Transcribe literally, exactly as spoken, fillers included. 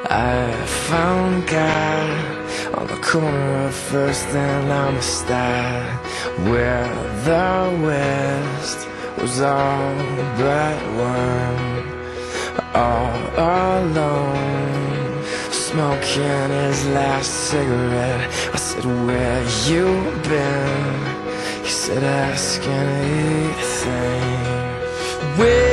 I found God on the corner of First and Amistad, where the West was all but one. All alone, smoking his last cigarette. I said, where you been? He said, ask anything. Where